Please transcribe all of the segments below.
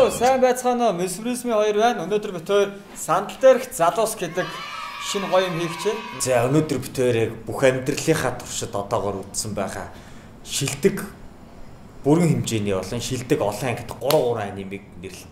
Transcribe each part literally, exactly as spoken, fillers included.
Йоо, сайн байцгаана уу? Месврисми хоёр байна. Өнөөдөр бид хоёр сандал дээрх залуус гэдэг шинэ гоё юм хийх чинь. За өнөөдөр бид хоёр яг бүх амьдралынхаа туршид одоогоор үдсэн байгаа шилдэг бүрэн хэмжээний болон шилдэг олон ангид гурван гурван анимыг нэрлэнэ.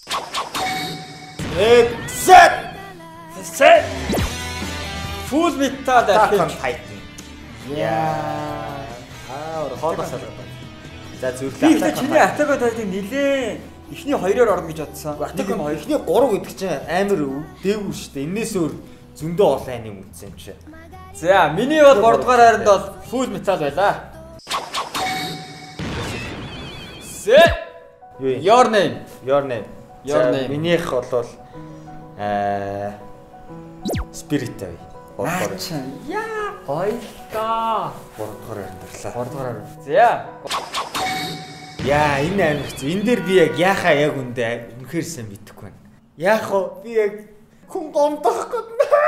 Exit! Set! Full Metal Alchemist. Яа. Аа, хоолоос алга. За зөвлөө. Би чиний Attack on Titan нилээ эхний хоёроор орно гэж бодсон. Attack on эхний гурав гэдэг чинь амар дээгүүр шүү дээ. Энээс өөр зөндөө олон аним үдсэн юм чи. За, миний бол гурав дахь хайранд бол Full Metal байлаа. Set! Your name. Your name. Your name. Минийх бол аа Spirit бай. Аач. Яа, гоёлоо. гурав дахь хайрандрлаа. гурав дахь хайр. За. Яа, энэ амирч. Энэ дээр би яг яахаа яг үндэ үнэхээр сайн мэдэхгүй байна. Яах вэ? Би яг хүн гомдохгүй.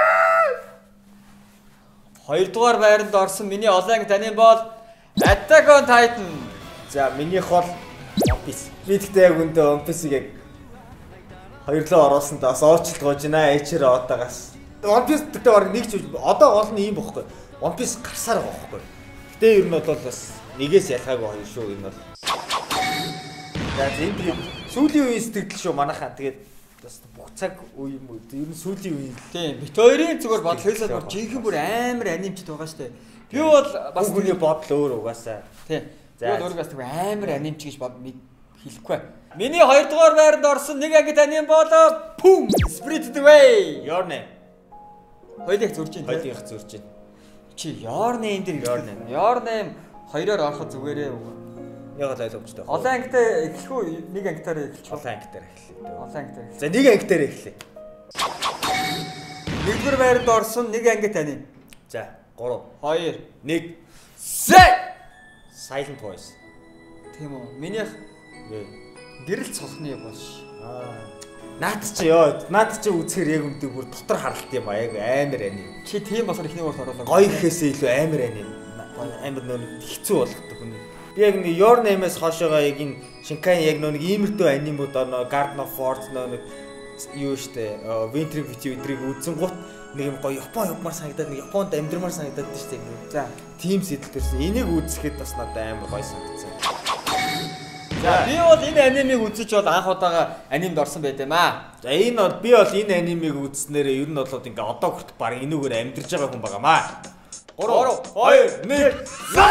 Хоёрдугаар байранд орсон миний олон таны бол Attack on Titan. За, минийх бол One Piece. Би тэгтээ яг үндэ One Piece-ийг яг хоёрлоо оруулсанд бас уучлалт гож байна. Эчээр одоогаас. One Piece тэгтээ баг нэг ч одоо гол нь юм бохгүй. One Piece гарсаар байгаа бохгүй. Гэтэ ер нь бол бас нэгээс ялгаагүй хоёр шүү энэ бол. За энэ тэгээд сүүлийн үеийн сэтгэл шүү манайхаа тэгээд бас бүх цаг үе юм уу ер нь сүүлийн үеийн тийм бит хоёрын зүгээр бодол хэлээд бол жинхэнэ бүр амар анимчд байгаа штэ. Би бол бас хүний бодол өөр угаасаа. Тийм. Би бол өөргөөс тэр амар анимч гэж бод хэлэхгүй. Миний хоёрдугаар байранд орсон нэг ангит аним бол Pum Spirited Away. Your name. Хоёулыг зурж ийн. Хоёулыг зурж ийн. Чи Your name дээр Your name. Your name хоёроор ороход зүгээрээ яг л ойлгомжтой. Олон ангитай эхлэх үү? Нэг ангитаар эхэлчих. Олон ангитаар эхлэе. Олон ангитаар. За нэг ангитаар эхлэе. Нэгдүгээр байранд орсон нэг ангит аним. За гурав, хоёр, нэг. Set! Silent Voice. Тийм үү. Минийх гэрэл цохны бош. Аа. Наад чи ёо, наад чи үзэхэр яг үнтэй бүр дотор харалт юм а яг амар аним. Чи тийм болохоор ихний урт оруулаа. Гоё ихээсээ илүү амар аним. Амар нөө хэцүү болгодог хүн. Би яг нэг Your Name-ээс хойшоогоо яг энэ Shinkai яг нөө нэг иймэрдүү анимууд орно, Garden of Force нөө нэг юу штэ, Winter with You эдрийг үзэн гут нэг юм гоё Япон явмаар санагдаад нэг Японд амьдрмаар санагдаад штэ. За, team сэтэл төрсөн. Энийг үзэхэд бас надад амар гоё санагдсан. За, би бол энэ анимыг үзэж бол анх удаага анимд орсон байт юм аа. За, энэ бол би бол энэ анимыг үзснээрээ ер нь бол ингээ одоо хүртэл баг энүүгээр амьдарч байгаа хүн байгаамаа. Гурав, хоёр, нэг.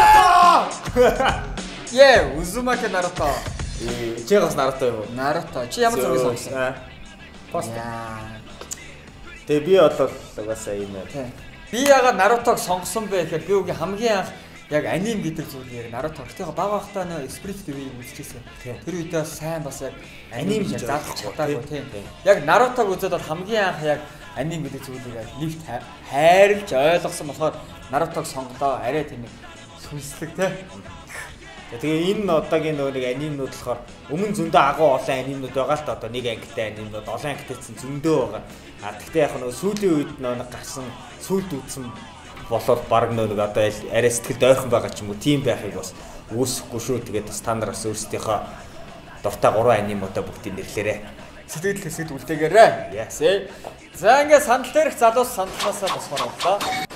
Яа, Uzumaki Naruto. Э, чи бас Naruto юм уу? Naruto. Чи ямар зургийг сонгосон? Пост. Тэгээ би бол угаасаа энэ. Би ягаад Naruto-г сонгосон бэ гэхээр би үгүй хамгийн анх яг аним гэдэг зүйлээр Naruto өөртөө баг багтаа нөө Spirited Away үзчихсэн. Тэр үедээ бас сайн бас яг аним гэж заах чадаагүй тийм. Яг Naruto-г үзээд бол хамгийн анх яг аним гэдэг зүйлийг нэгт хайрлж ойлгосон болохоор Naruto-г сонгодоо арай тийм сүнслэг тийм. Тэгээ энэ одоогийн нөгөө нэг анимнууд болохоор өмнө зөндөө агуу олон анимнууд байгаа л та одоо нэг ангитай анимнууд олон ангитайсэн зөндөө байгаа. А тэгтээ яг нөгөө сүүлийн үед нөгөө гарсан сүүлд үтсэн болоод баг нөгөө одоо арай сэтгэлд ойрхон байгаа ч юм уу тийм байхыг бас үүсэхгүй шүү. Тэгээд бас та нараас өөрсдийнхөө дуртай гурван анимуудаа бүгдийг нэрлээрэй. Сэтгэл хэсэгт үлдээгээрэй. Яс. За ингээд сандал дээрх залуус сандлаасаа босгоор боллоо.